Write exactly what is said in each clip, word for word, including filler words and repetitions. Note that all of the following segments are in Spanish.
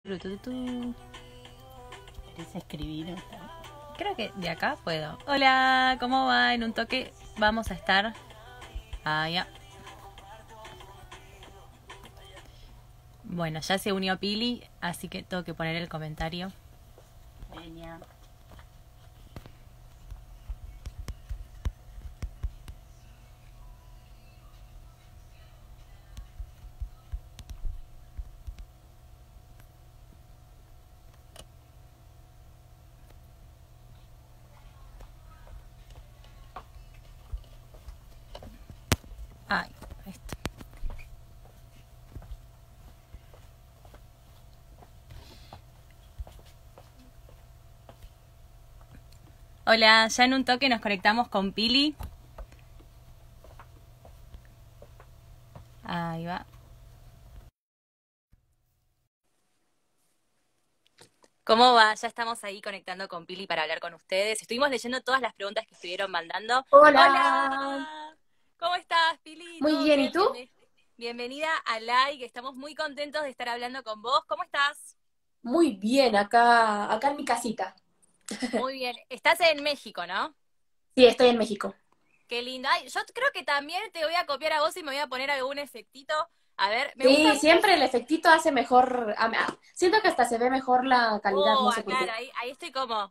Turututú. ¿Querés escribir? Creo que de acá puedo. Hola, ¿cómo va? En un toque vamos a estar. Ah, ya. Bueno, ya se unió Pili, así que tengo que poner el comentario. Genia. Ay, esto. Hola, ya en un toque nos conectamos con Pili. Ahí va. ¿Cómo va? Ya estamos ahí conectando con Pili para hablar con ustedes. Estuvimos leyendo todas las preguntas que estuvieron mandando. Hola, ¡Hola! ¿Cómo estás, Pili? muy ¿Todo bien, ¿y bien? tú? Bienve- Bienvenida a Like. Estamos muy contentos de estar hablando con vos. ¿Cómo estás? Muy bien, acá, acá en mi casita. Muy bien. Estás en México, ¿no? Sí, estoy en México. Qué lindo. Ay, yo creo que también te voy a copiar a vos y me voy a poner algún efectito. A ver, me gusta Sí, mucho. siempre el efectito hace mejor, a- a- siento que hasta se ve mejor la calidad, Oh, no sé por claro, qué. ahí, ahí estoy como.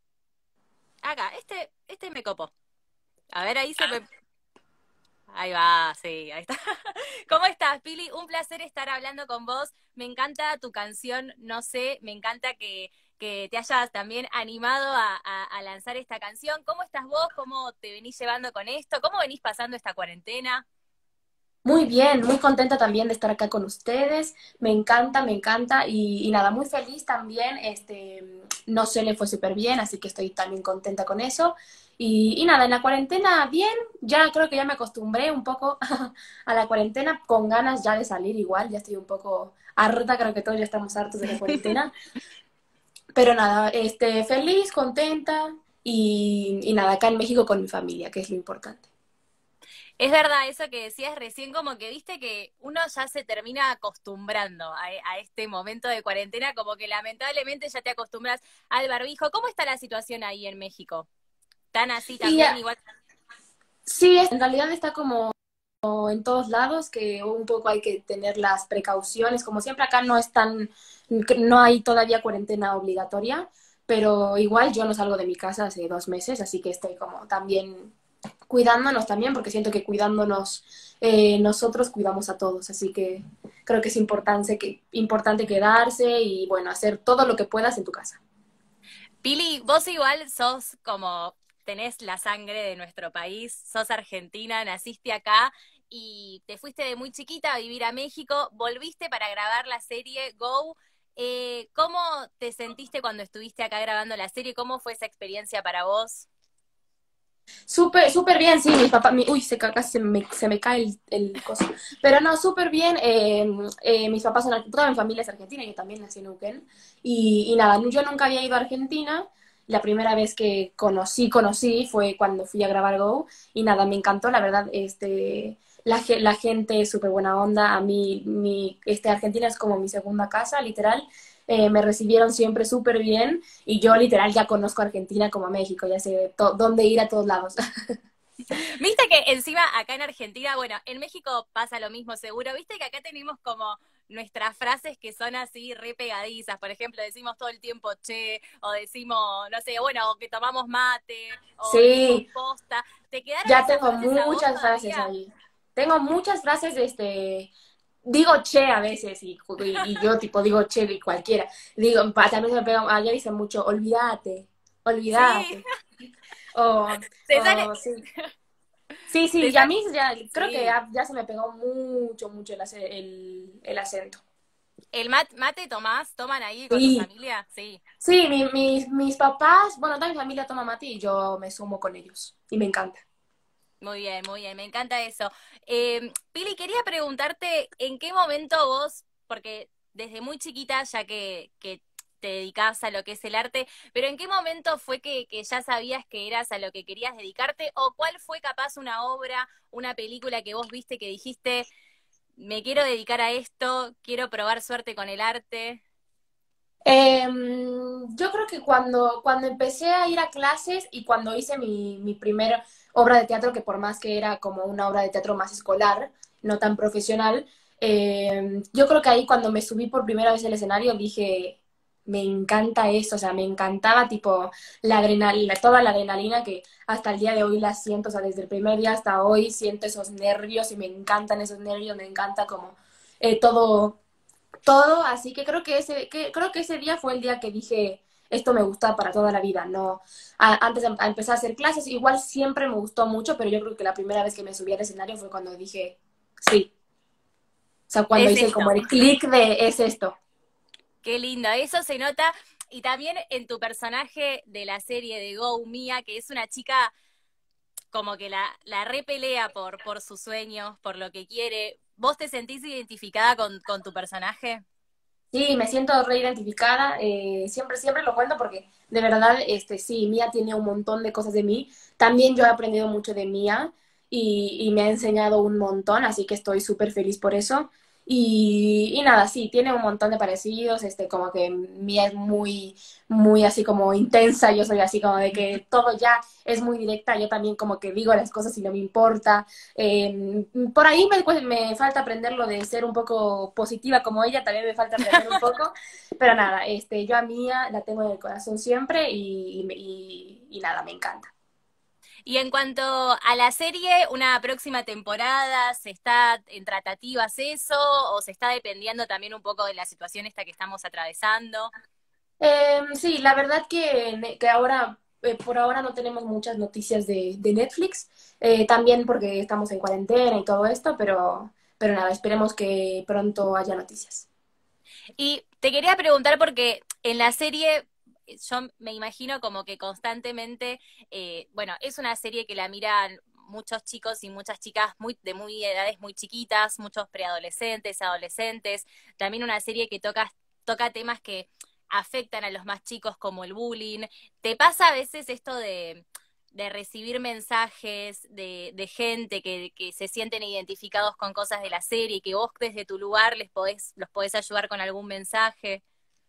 Acá, este, este me copo. A ver, ahí se me. Ahí va, sí, ahí está. ¿Cómo estás, Pili? Un placer estar hablando con vos. Me encanta tu canción, no sé, me encanta que, que te hayas también animado a, a- a lanzar esta canción. ¿Cómo estás vos? ¿Cómo te venís llevando con esto? ¿Cómo venís pasando esta cuarentena? Muy bien, muy contenta también de estar acá con ustedes. Me encanta, me encanta y, y nada, muy feliz también. Este, no sé, le fue súper bien, así que estoy también contenta con eso. Y, y nada, en la cuarentena bien, ya creo que ya me acostumbré un poco a la cuarentena, con ganas ya de salir igual, ya estoy un poco harta, creo que todos ya estamos hartos de la cuarentena. Pero nada, este, feliz, contenta y, y nada, acá en México con mi familia, que es lo importante. Es verdad eso que decías recién, como que viste que uno ya se termina acostumbrando a, a este momento de cuarentena, como que lamentablemente ya te acostumbras al barbijo. ¿Cómo está la situación ahí en México? ¿Tan así Y también, ya, igual? sí, en realidad está como en todos lados, que un poco hay que tener las precauciones. Como siempre acá no es tan, no hay todavía cuarentena obligatoria, pero igual yo no salgo de mi casa hace dos meses, así que estoy como también cuidándonos también, porque siento que cuidándonos eh, nosotros cuidamos a todos, así que creo que es importante, que, importante quedarse y bueno, hacer todo lo que puedas en tu casa. Pili, vos igual sos como, tenés la sangre de nuestro país, sos argentina, naciste acá y te fuiste de muy chiquita a vivir a México, volviste para grabar la serie Go. Eh, ¿cómo te sentiste cuando estuviste acá grabando la serie? ¿Cómo fue esa experiencia para vos? Súper, súper bien, sí, mi papá, mi, uy, se, ca- casi se me, se me cae el, el coso. Pero no, súper bien, eh, eh, mis papás son, ar- toda mi familia es argentina, yo también nací en Neuquén. Y, y nada, yo nunca había ido a Argentina, la primera vez que conocí, conocí fue cuando fui a grabar Go, y nada, me encantó, la verdad, este, la, ge- la gente es súper buena onda, a mí, mi, este, Argentina es como mi segunda casa, literal, eh, me recibieron siempre súper bien. Y yo literal ya conozco Argentina como México, ya sé to- dónde ir a todos lados. Viste que encima acá en Argentina, bueno, en México pasa lo mismo seguro, viste que acá tenemos como nuestras frases que son así re pegadizas, por ejemplo, decimos todo el tiempo che, o decimos, no sé, bueno, o que tomamos mate, o decimos Sí, posta. ¿Te quedaron ya esas tengo frases a vos muchas frases todavía? ahí. Tengo muchas frases, este, digo che a veces y, y, y yo tipo digo che y cualquiera. Digo, pa- también se me pega, allá dicen mucho, olvídate, Sí, olvídate. O, te sale, o sí. Sí, sí, te y a sale, mí ya, creo que sí. ya, ya se me pegó mucho, mucho el, ace- el, el acento. ¿El mat- mate tomás? ¿Toman ahí con tu Sí, familia? Sí. sí, mi- mis, mis papás, bueno, toda mi familia toma mate y yo me sumo con ellos. Y me encanta. Muy bien, muy bien, me encanta eso. Eh, Pili, quería preguntarte en qué momento vos, porque desde muy chiquita ya que, que te dedicabas a lo que es el arte, pero en qué momento fue que, que ya sabías que eras a lo que querías dedicarte o cuál fue capaz una obra, una película que vos viste que dijiste, me quiero dedicar a esto, quiero probar suerte con el arte. Em, yo creo que cuando, cuando empecé a ir a clases y cuando hice mi, mi primera obra de teatro, que por más que era como una obra de teatro más escolar, no tan profesional, em, yo creo que ahí cuando me subí por primera vez al escenario dije, me encanta esto, o sea, me encantaba tipo la adrenalina, toda la adrenalina que hasta el día de hoy la siento, o sea, desde el primer día hasta hoy siento esos nervios y me encantan esos nervios, me encanta como eh, todo todo, así que creo que ese, que, creo que ese día fue el día que dije, esto me gusta para toda la vida, no, a- antes de a empezar a hacer clases, igual siempre me gustó mucho, pero yo creo que la primera vez que me subí al escenario fue cuando dije, sí, o sea, cuando Es hice esto. como el clic de, es esto. Qué lindo, eso se nota. Y también en tu personaje de la serie de Go, Mia, que es una chica como que la, la repelea por, por sus sueños, por lo que quiere. ¿Vos te sentís identificada con, con tu personaje? Sí, me siento reidentificada, eh, siempre, siempre lo cuento porque de verdad, este, sí, Mía tiene un montón de cosas de mí. También yo he aprendido mucho de Mía y, y me ha enseñado un montón, así que estoy súper feliz por eso. Y, y nada, sí, tiene un montón de parecidos, este, como que Mía es muy, muy así como intensa, yo soy así como de que todo ya es muy directa, yo también como que digo las cosas y no me importa. Eh, por ahí me, pues, me falta aprender lo de ser un poco positiva como ella, también me falta aprender un poco, pero nada, este, yo a Mía la tengo en el corazón siempre y, y, y nada, me encanta. Y en cuanto a la serie, una próxima temporada, ¿se está en tratativas eso o se está dependiendo también un poco de la situación esta que estamos atravesando? Eh, sí, la verdad que, que ahora, eh, por ahora no tenemos muchas noticias de, de Netflix, eh, también porque estamos en cuarentena y todo esto, pero, pero nada, esperemos que pronto haya noticias. Y te quería preguntar porque en la serie yo me imagino como que constantemente, eh, bueno, es una serie que la miran muchos chicos y muchas chicas muy, de muy edades muy chiquitas, muchos preadolescentes, adolescentes, también una serie que toca, toca temas que afectan a los más chicos como el bullying. ¿Te pasa a veces esto de, de recibir mensajes de, de gente que, que se sienten identificados con cosas de la serie y que vos desde tu lugar les podés, los podés ayudar con algún mensaje?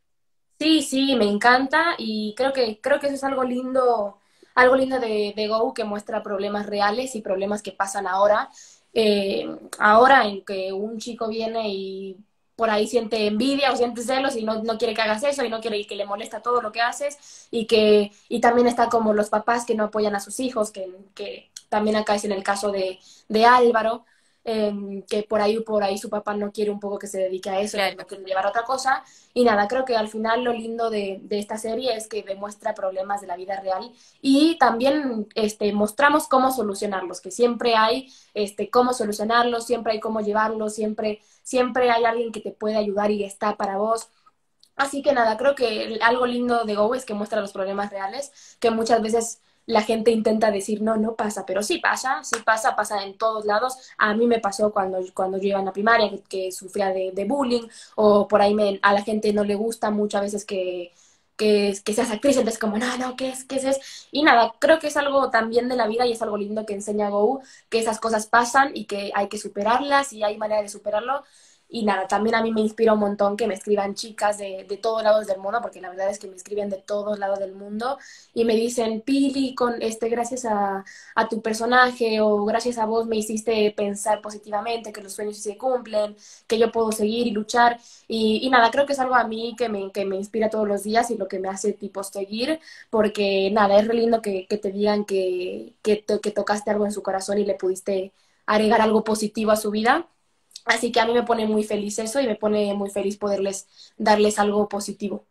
Sí, sí, me encanta y creo que, creo que eso es algo lindo, algo lindo de, de Go que muestra problemas reales y problemas que pasan ahora. Eh, ahora en que un chico viene y por ahí siente envidia o siente celos y no, no quiere que hagas eso y no quiere y que le molesta todo lo que haces y que y también está como los papás que no apoyan a sus hijos, que, que también acá es en el caso de, de Álvaro, eh, que por ahí por ahí su papá no quiere un poco que se dedique a eso, que Claro. no quiere llevar a otra cosa y nada, creo que al final lo lindo de, de esta serie es que demuestra problemas de la vida real y también este, mostramos cómo solucionarlos, que siempre hay este, cómo solucionarlos, siempre hay cómo llevarlos, siempre, siempre hay alguien que te puede ayudar y está para vos. Así que nada, creo que algo lindo de Go es que muestra los problemas reales, que muchas veces la gente intenta decir, no, no pasa, pero sí pasa, sí pasa, pasa en todos lados. A mí me pasó cuando, cuando yo iba en la primaria, que, que sufría de, de bullying, o por ahí me, a la gente no le gusta muchas veces que, que, que seas actriz, entonces como, no, no, ¿qué es? ¿Qué es eso? Y nada, creo que es algo también de la vida y es algo lindo que enseña Go, que esas cosas pasan y que hay que superarlas y hay manera de superarlo. Y nada, también a mí me inspira un montón que me escriban chicas de, de todos lados del mundo, porque la verdad es que me escriben de todos lados del mundo y me dicen, Pili, con este, gracias a, a tu personaje o gracias a vos me hiciste pensar positivamente, que los sueños sí se cumplen, que yo puedo seguir y luchar. Y, y nada, creo que es algo a mí que me, que me inspira todos los días y lo que me hace tipo seguir, porque nada, es re lindo que, que te digan que, que, to- que tocaste algo en su corazón y le pudiste agregar algo positivo a su vida. Así que a mí me pone muy feliz eso y me pone muy feliz poderles darles algo positivo.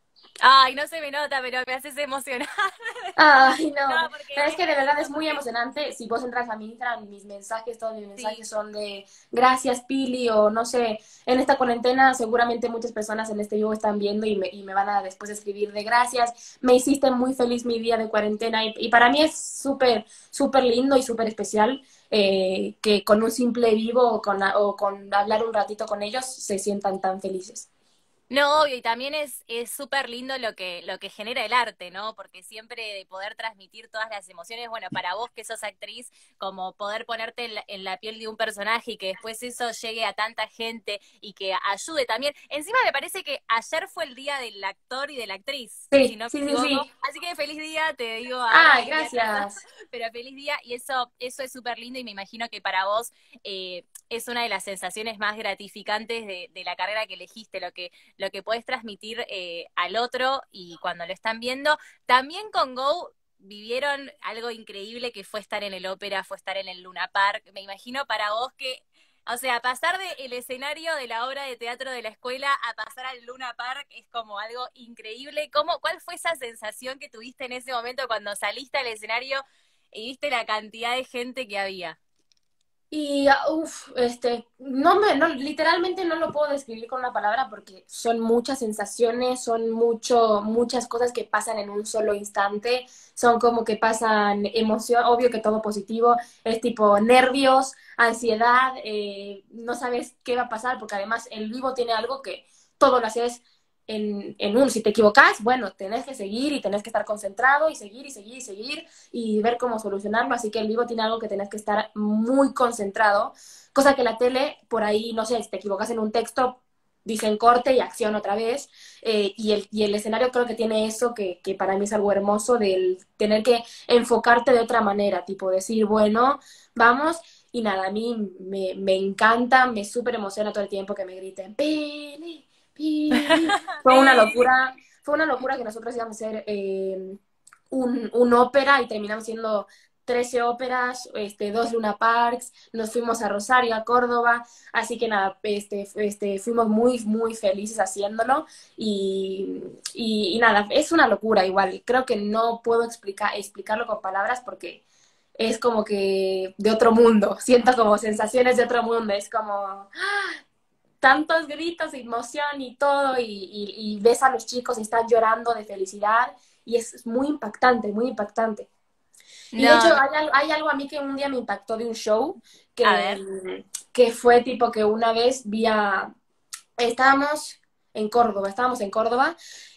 Ay, no se me nota, pero me haces emocionar. Ay, No, no, porque pero es es que de re verdad lindo, es muy porque emocionante. Si vos entras a mi Instagram, mis mensajes, todos mis sí, mensajes son de gracias, Pili, o no sé, en esta cuarentena seguramente muchas personas en este vivo están viendo y me, y me van a después escribir de gracias, me hiciste muy feliz mi día de cuarentena y, y para mí es súper, súper lindo y súper especial eh, que con un simple vivo o con, o con hablar un ratito con ellos se sientan tan felices. No, obvio, y también es es súper lindo lo que lo que genera el arte, ¿no? Porque siempre de poder transmitir todas las emociones, bueno, para vos que sos actriz, como poder ponerte en la, en la piel de un personaje y que después eso llegue a tanta gente y que ayude también. Encima me parece que ayer fue el día del actor y de la actriz, si Sí, no me sí, sí, equivoco. sí. Así que feliz día, te digo ahora Ah, que estoy atrasada, gracias. pero feliz día y eso eso es súper lindo y me imagino que para vos eh, es una de las sensaciones más gratificantes de, de la carrera que elegiste, lo que lo que puedes transmitir eh, al otro y cuando lo están viendo. También con Go vivieron algo increíble que fue estar en el ópera, fue estar en el Luna Park. Me imagino para vos que, o sea, pasar del escenario de la obra de teatro de la escuela a pasar al Luna Park es como algo increíble. ¿Cómo, cuál fue esa sensación que tuviste en ese momento cuando saliste al escenario y viste la cantidad de gente que había? Y, uff, este, no me, no, literalmente no lo puedo describir con una palabra porque son muchas sensaciones, son mucho, muchas cosas que pasan en un solo instante, son como que pasan emoción, obvio que todo positivo, es tipo nervios, ansiedad, eh, no sabes qué va a pasar porque además el vivo tiene algo que todo lo haces en, en un, si te equivocas, bueno, tenés que seguir y tenés que estar concentrado y seguir y seguir y seguir y ver cómo solucionarlo, así que el vivo tiene algo que tenés que estar muy concentrado, cosa que la tele, por ahí, no sé, si te equivocas en un texto, dicen corte y acción otra vez, eh, y, el, y el escenario creo que tiene eso que, que para mí es algo hermoso, del tener que enfocarte de otra manera, tipo decir, bueno, vamos, y nada, a mí me, me encanta, me súper emociona todo el tiempo que me griten, Pili, Pili. Fue una locura, fue una locura que nosotros íbamos a hacer eh, un, un ópera y terminamos siendo trece óperas, este, dos Luna Parks, nos fuimos a Rosario, a Córdoba, así que nada, este, este, fuimos muy, muy felices haciéndolo y, y, y nada, es una locura igual, creo que no puedo explicar, explicarlo con palabras porque es como que de otro mundo, siento como sensaciones de otro mundo, es como tantos gritos, emoción y todo, y, y, y ves a los chicos y están llorando de felicidad, y es muy impactante, muy impactante. Y de hecho, No, hay, hay algo a mí que un día me impactó de un show, a ver. que, que fue tipo que una vez vi a... Estábamos en Córdoba, estábamos en Córdoba,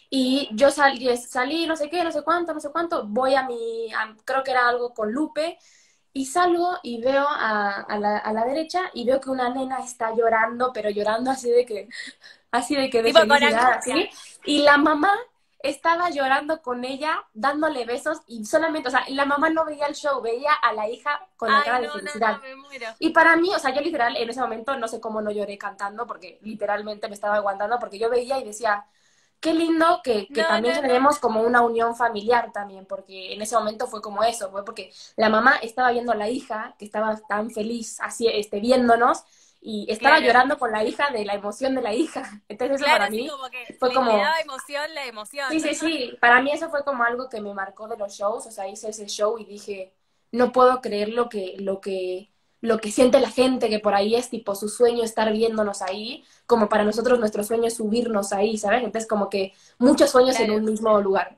y yo salí, salí, no sé qué, no sé cuánto, no sé cuánto, voy a mi, a- creo que era algo con Lupe, y salgo y veo a, a la, a la derecha y veo que una nena está llorando, pero llorando así de que, así de que de Tipo con felicidad, angustia. así. Y la mamá estaba llorando con ella, dándole besos y solamente, o sea, la mamá no veía el show, veía a la hija con la Ay, cara de no, no, no, felicidad. me muero. Y para mí, o sea, yo literal en ese momento no sé cómo no lloré cantando, porque literalmente me estaba aguantando, porque yo veía y decía, qué lindo que, que No, también no, no. generemos como una unión familiar también, porque en ese momento fue como eso, fue porque la mamá estaba viendo a la hija, que estaba tan feliz así, este, viéndonos, y estaba Claro. llorando con la hija de la emoción de la hija. Entonces eso Claro, para sí, mí como que fue le, le como, daba emoción la emoción. sí, sí, sí, para mí eso fue como algo que me marcó de los shows, o sea, hice ese show y dije, no puedo creer lo que, lo que, lo que siente la gente, que por ahí es tipo su sueño estar viéndonos ahí, como para nosotros nuestro sueño es subirnos ahí, ¿sabes? Entonces como que muchos sueños en Claro. un mismo lugar.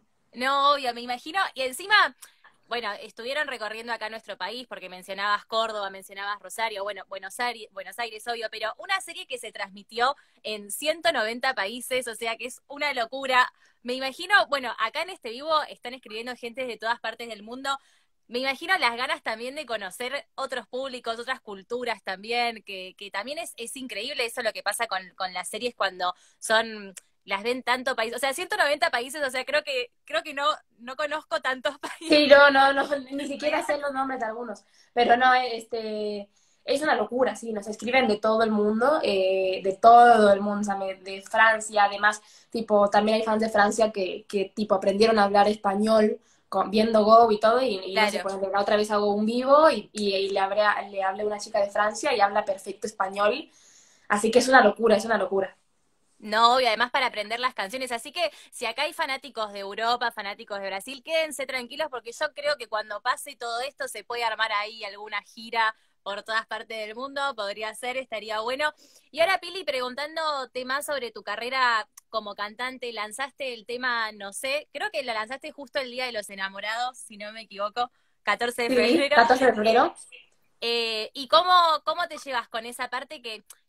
No, obvio, me imagino. Y encima, bueno, estuvieron recorriendo acá nuestro país porque mencionabas Córdoba, mencionabas Rosario, bueno, Buenos Aires, Buenos Aires, obvio, pero una serie que se transmitió en ciento noventa países, o sea que es una locura. Me imagino, bueno, acá en este vivo están escribiendo gente de todas partes del mundo. Me imagino las ganas también de conocer otros públicos, otras culturas también, que, que también es, es increíble eso lo que pasa con, con las series cuando son las ven tanto país, o sea, ciento noventa países, o sea, creo que creo que no no conozco tantos Sí, países. no, no, no, ni siquiera sé los nombres de algunos, pero no, este, es una locura, sí, nos escriben de todo el mundo, eh, de todo el mundo, o sea, me- de Francia, además, tipo, también hay fans de Francia que, que tipo, aprendieron a hablar español con, viendo Go y todo, y, y no sé, Claro. por ejemplo, la otra vez hago un vivo y, y, y le, hablé, a- le hablé a una chica de Francia y habla perfecto español, así que es una locura, es una locura. No, y además para aprender las canciones. Así que si acá hay fanáticos de Europa, fanáticos de Brasil, quédense tranquilos porque yo creo que cuando pase todo esto se puede armar ahí alguna gira por todas partes del mundo. Podría ser, estaría bueno. Y ahora, Pili, preguntándote más sobre tu carrera como cantante, lanzaste el tema, no sé, creo que lo lanzaste justo el Día de los Enamorados, si no me equivoco, catorce de Sí, febrero. catorce de Eh, febrero. Eh, ¿y cómo, cómo te llevas con esa parte que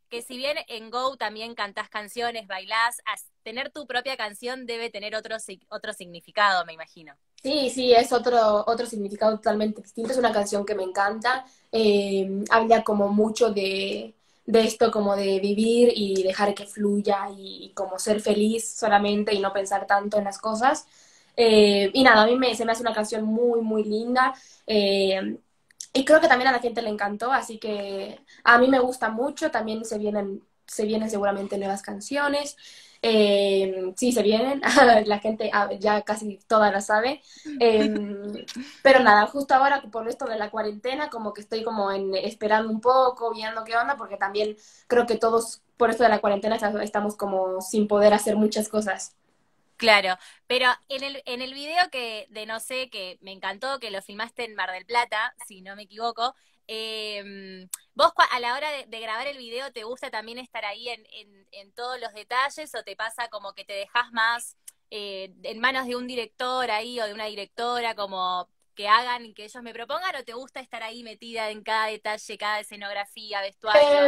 que si bien en Go también cantás canciones, bailás, as- tener tu propia canción debe tener otro, si- otro significado, me imagino. Sí, sí, es otro, otro significado totalmente distinto. Es una canción que me encanta. Eh, habla como mucho de, de esto, como de vivir y dejar que fluya y, como ser feliz solamente y no pensar tanto en las cosas. Eh, y nada, a mí me, se me hace una canción muy, muy linda. Eh, y creo que también a la gente le encantó, así que a mí me gusta mucho. También se vienen, se vienen seguramente nuevas canciones. Eh, sí, se vienen, la gente ah, ya casi toda la sabe. Eh, pero nada, justo ahora por esto de la cuarentena, como que estoy como en, esperando un poco, viendo qué onda, porque también creo que todos por esto de la cuarentena está- estamos como sin poder hacer muchas cosas. Claro, pero en el, en el video que de No sé, que me encantó, que lo filmaste en Mar del Plata, si no me equivoco, eh, vos cua- a la hora de, de grabar el video, ¿te gusta también estar ahí en, en, en todos los detalles o te pasa como que te dejas más eh, en manos de un director ahí o de una directora, como que hagan y que ellos me propongan, o te gusta estar ahí metida en cada detalle, cada escenografía, vestuario? Eh,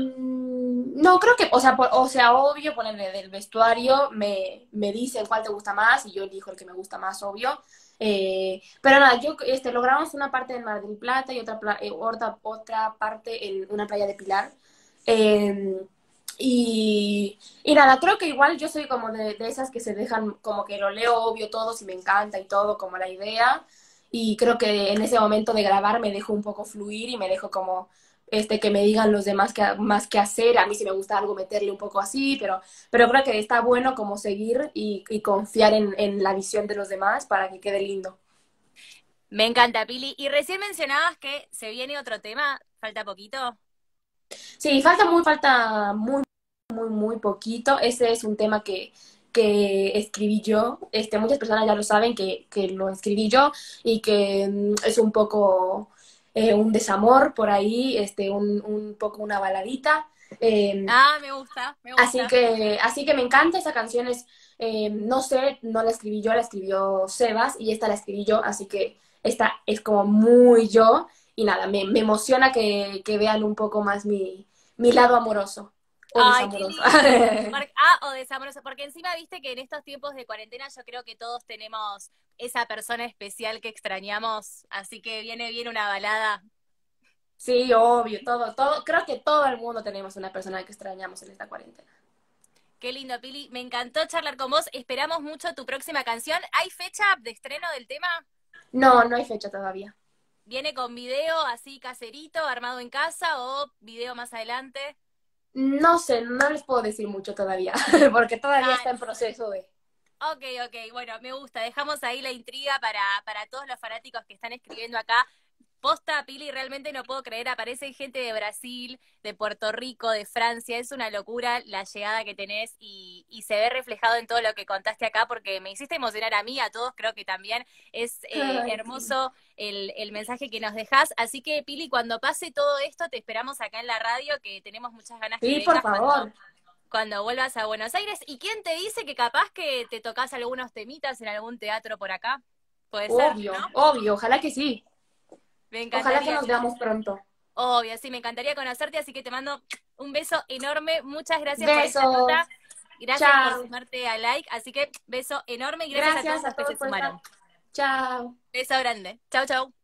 no, creo que, o sea, por- o sea, obvio, ponerle del vestuario, me, me dicen cuál te gusta más y yo elijo el que me gusta más, obvio. Eh, pero nada, yo este, logramos una parte en Mar del Plata y otra, pla- eh, otra, otra parte en una playa de Pilar. Eh, y, y nada, creo que igual yo soy como de, de esas que se dejan, como que lo leo obvio todo, si me encanta y todo, como la idea. Y creo que en ese momento de grabar me dejo un poco fluir y me dejo como este, que me digan los demás que, más que hacer. A mí si me gusta algo meterle un poco así, pero, pero creo que está bueno como seguir y, y confiar en, en la visión de los demás para que quede lindo. Me encanta, Pili. Y recién mencionabas que se viene otro tema, falta poquito. Sí, falta muy, falta muy, muy, muy poquito. Ese es un tema que, que escribí yo. Este, muchas personas ya lo saben que, que lo escribí yo y que mm, es un poco eh, un desamor por ahí, este, un, un poco una baladita. Eh, Ah, me gusta, me Así gusta. que, así que me encanta esa canción. Es, eh, no sé, no la escribí yo, la escribió Sebas y esta la escribí yo, así que esta es como muy yo y nada, me, me emociona que, que vean un poco más mi, mi lado amoroso o Ay, qué desamoroso. lindo. Porque- ah, o desamoroso, porque encima viste que en estos tiempos de cuarentena yo creo que todos tenemos esa persona especial que extrañamos, así que viene bien una balada. Sí, obvio, todo, todo, creo que todo el mundo tenemos una persona que extrañamos en esta cuarentena. Qué lindo, Pili. Me encantó charlar con vos. Esperamos mucho tu próxima canción. ¿Hay fecha de estreno del tema? No, no hay fecha todavía. ¿Viene con video así caserito, armado en casa o video más adelante? No sé, no les puedo decir mucho todavía, porque todavía Ah, está en proceso de... ok, ok, bueno, me gusta. Dejamos ahí la intriga para, para todos los fanáticos que están escribiendo acá. Posta, Pili, realmente no puedo creer, aparece gente de Brasil, de Puerto Rico, de Francia, es una locura la llegada que tenés y, y se ve reflejado en todo lo que contaste acá porque me hiciste emocionar a mí, a todos creo que también es eh, Ay, sí. hermoso el, el mensaje que nos dejás, así que Pili, cuando pase todo esto te esperamos acá en la radio que tenemos muchas ganas que Sí, por vengas cuando, favor. cuando vuelvas a Buenos Aires. ¿Y quién te dice que capaz que te tocas algunos temitas en algún teatro por acá? Puede ser, Obvio, ¿no? obvio, ojalá que sí. Me Ojalá que encantaría. nos veamos pronto. Obvio, sí, me encantaría conocerte, así que te mando un beso enorme. Muchas gracias por esta Besos. nota. Gracias por Chao. sumarte a like, así que beso enorme y gracias a todos Gracias a los que se todos por estar. sumaron. Chao. Beso grande. Chau, chau.